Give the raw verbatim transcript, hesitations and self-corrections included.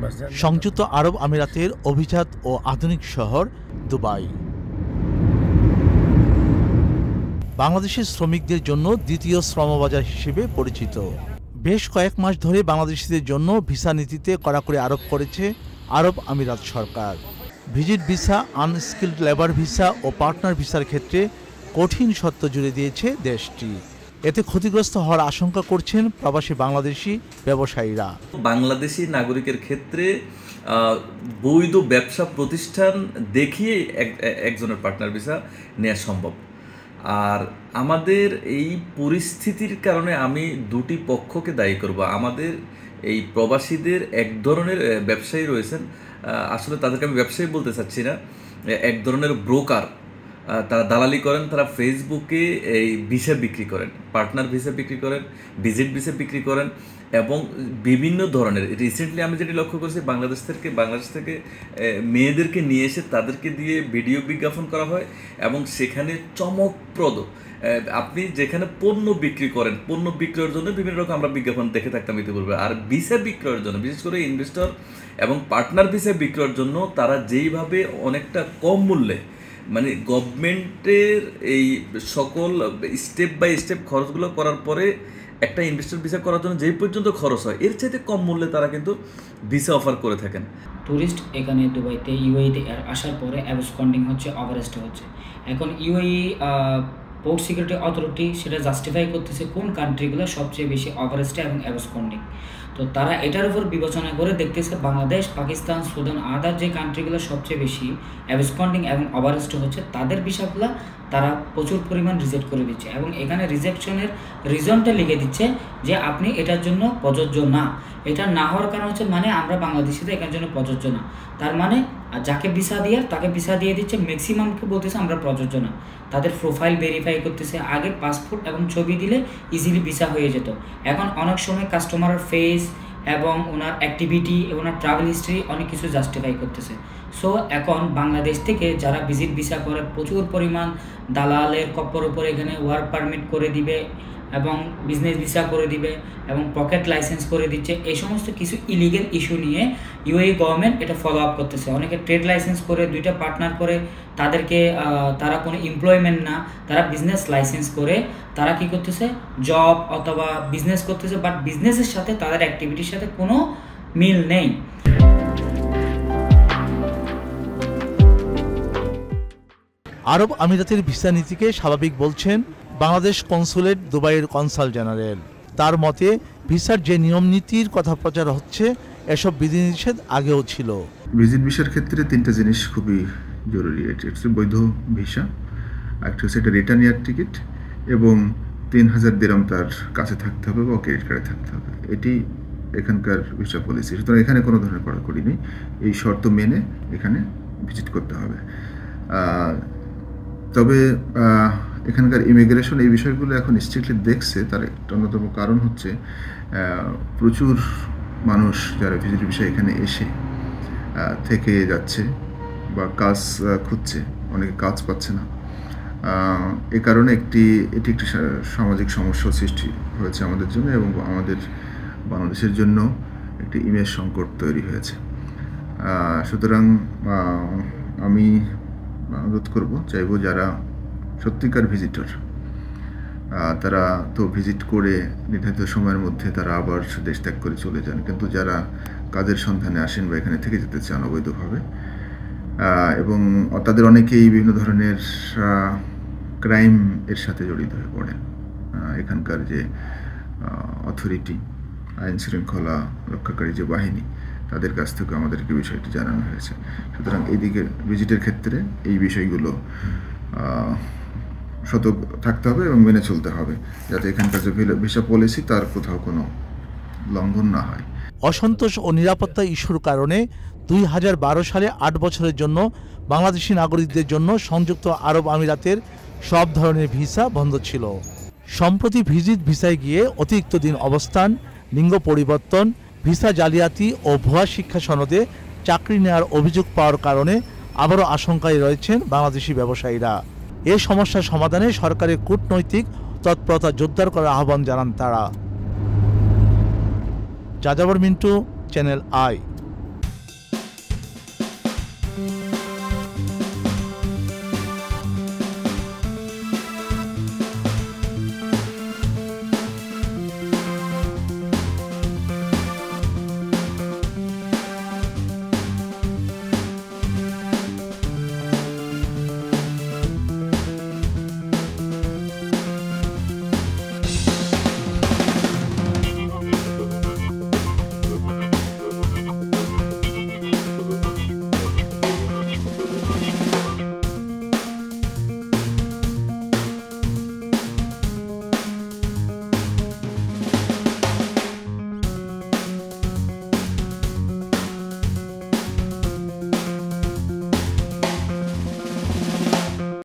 সংযুক্ত আরব আমিরাতের অভিজাত ও আধুনিক শহর দুবাই বাংলাদেশের শ্রমিকদের জন্য দ্বিতীয় শ্রমবাজার হিসেবে পরিচিত। বেশ কয়েক মাস ধরে বাংলাদেশিদের জন্য ভিসা নীতিতে কড়াকড়ি আরোপ করেছে আরব আমিরাত সরকার। Visit visa, unskilled labour visa ও পার্টনার ভিসার ক্ষেত্রে কঠিন শর্ত জুড়ে দিয়েছে দেশটি। এতে ক্ষতিগ্রস্ত হওয়ার আশঙ্কা করছেন প্রবাসী বাংলাদেশি ব্যবসায়ীরা। বাংলাদেশি নাগরিকের ক্ষেত্রে বৈধ ব্যবসা প্রতিষ্ঠান দেখিয়ে একজনের পার্টনার ভিসা নেওয়া সম্ভব। আর আমাদের এই পরিস্থিতির কারণে আমি দুটি পক্ষকে দায়ী করব। আমাদের এই প্রবাসীদের এক ধরনের ব্যবসায়ী রয়েছেন, আসলে তাদেরকে আমি ব্যবসায়ী বলতে চাচ্ছি না, এক ধরনের ব্রোকার, তারা দালালি করেন, তারা ফেসবুকে এই ভিসা বিক্রি করেন, পার্টনার ভিসা বিক্রি করেন, ভিজিট ভিসা বিক্রি করেন এবং বিভিন্ন ধরনের। রিসেন্টলি আমি যেটি লক্ষ্য করেছি, বাংলাদেশ থেকে বাংলাদেশ থেকে মেয়েদেরকে নিয়ে এসে তাদেরকে দিয়ে ভিডিও বিজ্ঞাপন করা হয় এবং সেখানে চমকপ্রদ আপনি যেখানে পণ্য বিক্রি করেন, পণ্য বিক্রয়ের জন্য বিভিন্ন রকম আমরা বিজ্ঞাপন দেখে থাকতাম ইতিপূর্বে। আর ভিসা বিক্রয়ের জন্য, বিশেষ করে ইনভেস্টর এবং পার্টনার ভিসা বিক্রয়ের জন্য তারা যেইভাবে অনেকটা কম মূল্যে, মানে গভর্নমেন্টের এই সকল স্টেপ বাই স্টেপ খরচগুলো করার পরে একটা ইনভেস্টর ভিসা করার জন্য যেই পর্যন্ত খরচ হয় এর চাইতে কম মূল্যে তারা কিন্তু ভিসা অফার করে থাকেন। ট্যুরিস্ট এখানে দুবাইতে ইউএইতে আসার পরে অ্যাবসকন্ডিং হচ্ছে, ওভারস্ট হচ্ছে। এখন ইউএই পোর্ট সিকিউরিটি অথরিটি সেটা জাস্টিফাই করতেছে কোন কান্ট্রিগুলো সবচেয়ে বেশি ওভারস্টে এবং অ্যাবসকন্ডিং। তো তারা এটার উপর বিবেচনা করে দেখতেছে বাংলাদেশ, পাকিস্তান, সুদান, আদার যে কান্ট্রিগুলো সবচেয়ে বেশি অ্যাবসকন্ডিং এবং ওভারস্ট হচ্ছে তাদের ভিসাগুলো তারা প্রচুর পরিমাণ রিজেক্ট করে দিচ্ছে এবং এখানে রিজেকশনের রিজনটা লিখে দিচ্ছে যে আপনি এটার জন্য প্রযোজ্য না। এটা না হওয়ার কারণ হচ্ছে মানে আমরা বাংলাদেশিদের এখানের জন্য প্রযোজ্য না, তার মানে যাকে ভিসা দিয়ে তাকে ভিসা দিয়ে দিচ্ছে, ম্যাক্সিমামকে বলতেছে আমরা প্রযোজ্য না। তাদের প্রোফাইল ভেরিফাই করতেছে, আগে পাসপোর্ট এবং ছবি দিলে ইজিলি ভিসা হয়ে যেত। এখন অনেক সময় কাস্টমারের ফেস এবং ওনার অ্যাক্টিভিটি, ওনার ট্রাভেল হিস্ট্রি অনেক কিছু জাস্টিফাই করতেছে। সো এখন বাংলাদেশ থেকে যারা ভিজিট ভিসা করে প্রচুর পরিমাণ দালালের কপ্পর উপরে এখানে ওয়ার্ক পারমিট করে দিবে এবং বিজনেস ভিসা করে দিবে এবং পকেট লাইসেন্স করে দিচ্ছে। এই সমস্ত কিছু ইলিগেল ইস্যু নিয়ে ইউএই গভর্নমেন্ট এটা ফলো আপ করতেছে। অনেকে ট্রেড লাইসেন্স করে, দুইটা পার্টনার করে, তাদেরকে তারা কোনো এমপ্লয়মেন্ট না, তারা বিজনেস লাইসেন্স করে তারা কি করতেছে, জব অথবা বিজনেস করতেছে, বাট বিজনেসের সাথে তাদের অ্যাক্টিভিটির সাথে কোনো মিল নেই। আরব আমিরাতের ভিসা নীতিকে স্বাভাবিক বলছেন বাংলাদেশ কনসুলেট দুবাইয়ের কনসাল জেনারেল। তার মতে ভিসার যে নিয়ম নীতির কথা প্রচার হচ্ছে এসব বিধিনিষেধ আগেও ছিল। ভিজিট ভিসার ক্ষেত্রে তিনটা জিনিস খুবই জরুরি। এটা হচ্ছে বৈধ ভিসা, একটা হচ্ছে একটা রিটার্ন এয়ার টিকিট এবং তিন হাজার দিরহাম তার কাছে থাকতে হবে বা ক্রেডিট কার্ডে থাকতে হবে। এটি এখানকার ভিসা পলিসি। সুতরাং এখানে কোনো ধরনের কড়াকড়ি নেই, এই শর্ত মেনে এখানে ভিজিট করতে হবে। তবে এখানকার ইমিগ্রেশন এই বিষয়গুলো এখন স্ট্রিক্টলি দেখছে। তার একটা অন্যতম কারণ হচ্ছে প্রচুর মানুষ যারা ভিজিট ভিসা এখানে এসে থেকে যাচ্ছে বা কাজ খুঁজছে, অনেকে কাজ পাচ্ছে না। এ কারণে একটি এটি একটি সামাজিক সমস্যা সৃষ্টি হয়েছে আমাদের জন্য এবং আমাদের বাংলাদেশের জন্য একটি ইমেজ সংকট তৈরি হয়েছে। সুতরাং আমি অনুরোধ করব, চাইব যারা সত্যিকার ভিজিটর তারা তো ভিজিট করে নির্ধারিত সময়ের মধ্যে তারা আবার দেশ ত্যাগ করে চলে যান, কিন্তু যারা কাজের সন্ধানে আসেন বা এখানে থেকে যেতে চান অবৈধভাবে এবং তাদের অনেকেই বিভিন্ন ধরনের ক্রাইম এর সাথে জড়িত হয়ে পড়েন, এখানকার যে অথরিটি, আইন শৃঙ্খলা রক্ষাকারী যে বাহিনী, তাদের কাছ থেকে আমাদেরকে বিষয়টি জানানো হয়েছে। সুতরাং এইদিকে ভিজিটের ক্ষেত্রে এই বিষয়গুলো সতর্ক থাকতে হবে এবং মেনে চলতে হবে, যাতে এখানকার যে ভিসা পলিসি তার কোথাও কোনো লঙ্ঘন না হয়। অসন্তোষ ও নিরাপত্তা ইস্যুর কারণে দুই হাজার বারো সালে আট বছরের জন্য বাংলাদেশি নাগরিকদের জন্য সংযুক্ত আরব আমিরাতের সব ধরনের ভিসা বন্ধ ছিল। সম্প্রতি ভিজিট ভিসায় গিয়ে অতিরিক্ত দিন অবস্থান, লিঙ্গ পরিবর্তন, ভিসা জালিয়াতি ও ভুয়া শিক্ষা সনদে চাকরি নেওয়ার অভিযোগ পাওয়ার কারণে আবারও আশঙ্কায় রয়েছেন বাংলাদেশি ব্যবসায়ীরা। এ সমস্যার সমাধানে সরকারের কূটনৈতিক তৎপরতা জোরদার করার আহ্বান জানান তারা। যাযাবর মিন্টু, চ্যানেল আই।